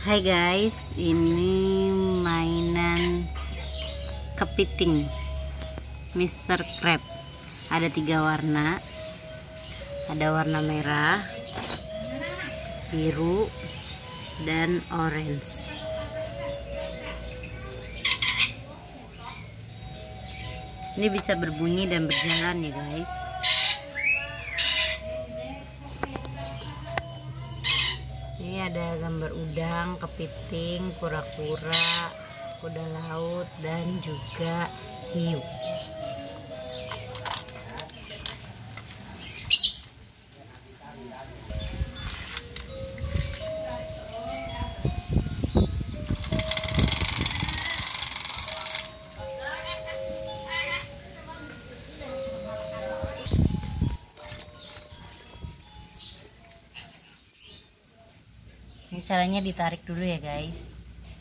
Hai guys, ini mainan kepiting Mr. Crab. Ada 3 warna. Ada warna merah, biru, dan orange. Ini bisa berbunyi dan berjalan ya guys. Ini ada gambar udang, kepiting, kura-kura, kuda laut, dan juga hiu. Ini caranya ditarik dulu ya guys.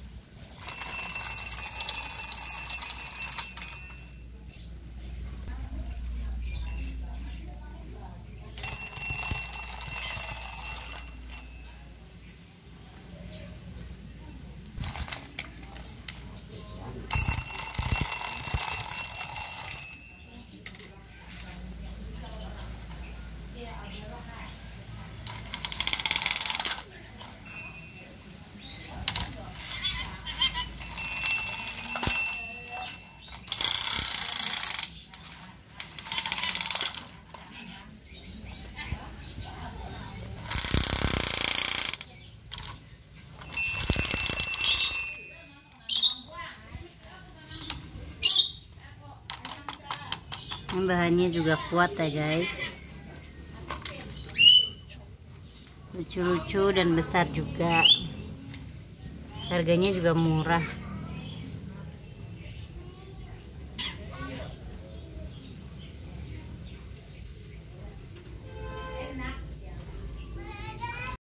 Ini bahannya juga kuat ya guys, lucu-lucu dan besar juga, harganya juga murah.